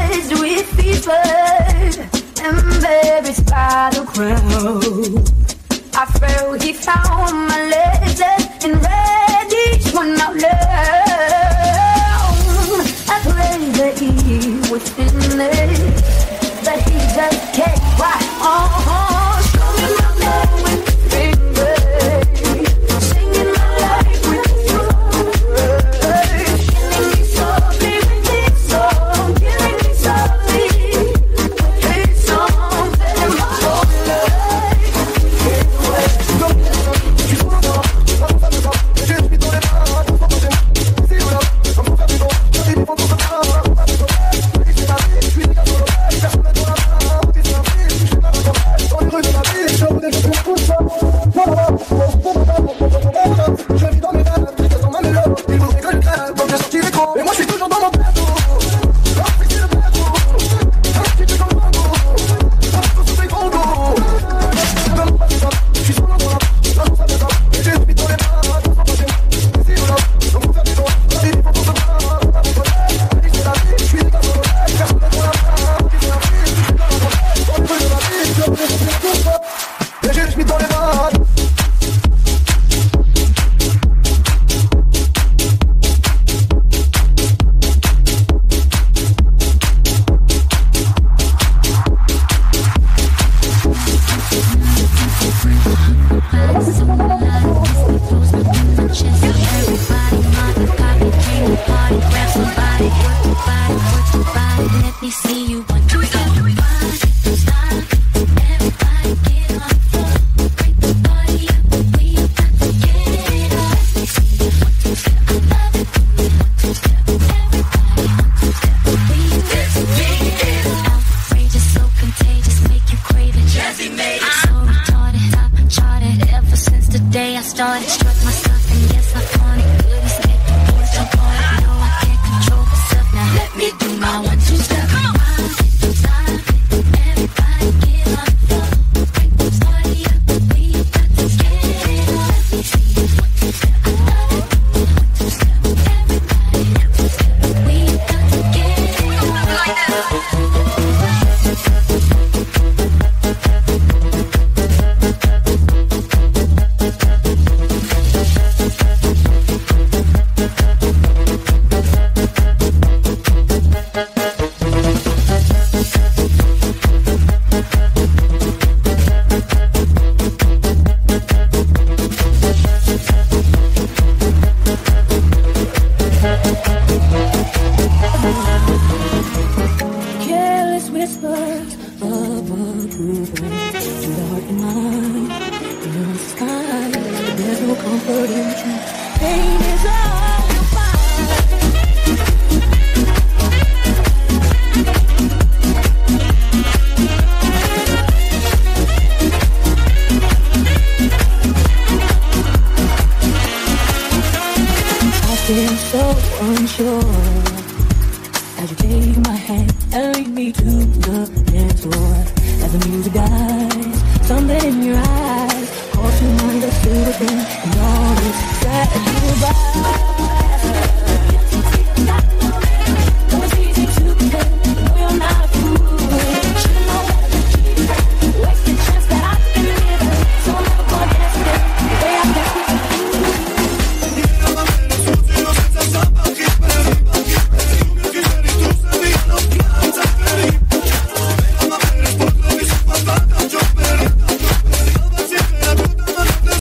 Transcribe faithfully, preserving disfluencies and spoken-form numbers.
seized with fever, embarrassed by the crowd. I felt he found my letters and read each one out loud. I prayed that he was finished, but he just kept right on. Show me my love with fingers, singing my life with words, killing me softly with this song, killing me softly with this song, filling my whole life. Et moi je suis toujours dans mon plateau. Something in your eyes, caught you under the and all this sad goodbye.